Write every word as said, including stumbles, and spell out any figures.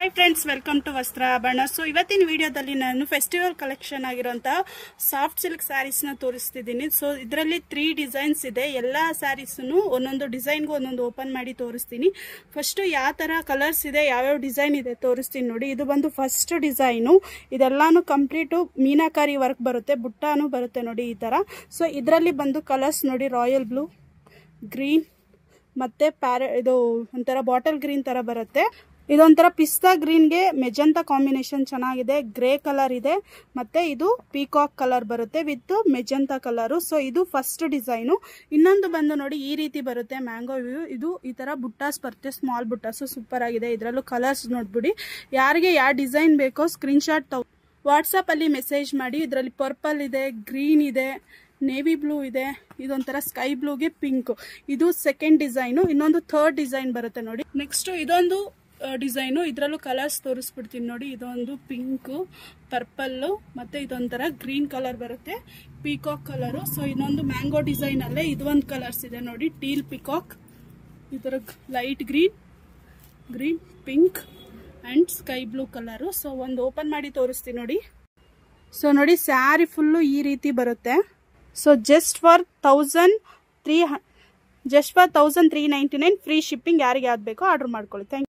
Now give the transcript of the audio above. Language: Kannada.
Hi friends, welcome to Vastrabharana. So ಇವತ್ತಿನ ವಿಡಿಯೋದಲ್ಲಿ ನಾನು ಫೆಸ್ಟಿವಲ್ ಕಲೆಕ್ಷನ್ ಆಗಿರುವಂತಹ ಸಾಫ್ಟ್ ಸಿಲ್ಕ್ ಸ್ಯಾರೀಸ್ ನ ತೋರಿಸ್ತಿದ್ದೀನಿ. ಸೊ ಇದರಲ್ಲಿ ತ್ರೀ ಡಿಸೈನ್ಸ್ ಇದೆ. ಎಲ್ಲಾ ಸ್ಯಾರೀಸ್ ಒಂದೊಂದು ಡಿಸೈನ್ಗೂ ಒಂದೊಂದು ಓಪನ್ ಮಾಡಿ ತೋರಿಸ್ತೀನಿ. ಫಸ್ಟ್ ಯಾವ ತರ ಕಲರ್ಸ್ ಇದೆ, ಯಾವ್ಯಾವ ಡಿಸೈನ್ ಇದೆ ತೋರಿಸ್ತೀನಿ ನೋಡಿ. ಇದು ಬಂದು ಫಸ್ಟ್ ಡಿಸೈನು. ಇದೆಲ್ಲಾನು ಕಂಪ್ಲೀಟ್ ಮೀನಾಕಾರಿ ವರ್ಕ್ ಬರುತ್ತೆ, ಬುಟ್ಟಾನು ಬರುತ್ತೆ ನೋಡಿ ಈ ತರ. ಸೊ ಇದರಲ್ಲಿ ಬಂದು ಕಲರ್ಸ್ ನೋಡಿ, ರಾಯಲ್ ಬ್ಲೂ, ಗ್ರೀನ್ ಮತ್ತೆ ಪ್ಯಾರ ಇದು ಒಂಥರ ಬಾಟಲ್ ಗ್ರೀನ್ ತರ ಬರುತ್ತೆ. ಇದೊಂಥರ ಪಿಸ್ತಾ ಗ್ರೀನ್ಗೆ ಮೆಜೆಂಟಾ ಕಾಂಬಿನೇಷನ್ ಚೆನ್ನಾಗಿದೆ. ಗ್ರೇ ಕಲರ್ ಇದೆ, ಮತ್ತೆ ಇದು ಪೀಕಾಕ್ ಕಲರ್ ಬರುತ್ತೆ ವಿತ್ ಮೆಜೆಂಟಾ ಕಲರ್. ಸೊ ಇದು ಫಸ್ಟ್ ಡಿಸೈನು. ಇನ್ನೊಂದು ಬಂದು ನೋಡಿ ಈ ರೀತಿ ಬರುತ್ತೆ, ಮ್ಯಾಂಗೋ ವ್ಯೂ. ಇದು ಈ ತರ ಬುಟ್ಟಾಸ್ ಬರುತ್ತೆ, ಸ್ಮಾಲ್ ಬುಟ್ಟಾಸ್, ಸೂಪರ್ ಆಗಿದೆ. ಇದರಲ್ಲೂ ಕಲರ್ಸ್ ನೋಡ್ಬಿಡಿ. ಯಾರಿಗೆ ಯಾವ ಡಿಸೈನ್ ಬೇಕೋ ಸ್ಕ್ರೀನ್ ಶಾಟ್ ತಗೋ ವಾಟ್ಸಪ್ ಅಲ್ಲಿ ಮೆಸೇಜ್ ಮಾಡಿ. ಇದರಲ್ಲಿ ಪರ್ಪಲ್ ಇದೆ, ಗ್ರೀನ್ ಇದೆ, ನೇವಿ ಬ್ಲೂ ಇದೆ, ಇದೊಂಥರ ಸ್ಕೈ ಬ್ಲೂಗೆ ಪಿಂಕ್. ಇದು ಸೆಕೆಂಡ್ ಡಿಸೈನು. ಇನ್ನೊಂದು ಥರ್ಡ್ ಡಿಸೈನ್ ಬರುತ್ತೆ ನೋಡಿ. ನೆಕ್ಸ್ಟ್ ಇದೊಂದು ಡಿಸೈನು. ಇದರಲ್ಲೂ ಕಲರ್ಸ್ ತೋರಿಸ್ಬಿಡ್ತೀನಿ ನೋಡಿ. ಇದೊಂದು ಪಿಂಕ್, ಪರ್ಪಲ್, ಮತ್ತೆ ಇದೊಂಥರ ಗ್ರೀನ್ ಕಲರ್ ಬರುತ್ತೆ, ಪೀಕಾಕ್ ಕಲರು. ಸೊ ಇನ್ನೊಂದು ಮ್ಯಾಂಗೋ ಡಿಸೈನ್ ಅಲ್ಲೇ ಇದೊಂದು ಕಲರ್ಸ್ ಇದೆ ನೋಡಿ, ಟೀಲ್ ಪಿಕಾಕ್, ಇದರ light green, green, pink and sky blue colour. So ಒಂದು ಓಪನ್ ಮಾಡಿ ತೋರಿಸ್ತೀನಿ ನೋಡಿ. ಸೊ ನೋಡಿ, ಸ್ಯಾರಿ ಫುಲ್ಲು ಈ ರೀತಿ ಬರುತ್ತೆ. So just for thousand three just for thousand three ninety nine free shipping. ಯಾರಿಗೆ ಯಾವ್ದು ಬೇಕೋ ಆರ್ಡರ್ ಮಾಡ್ಕೊಳ್ಳಿ. Thank you.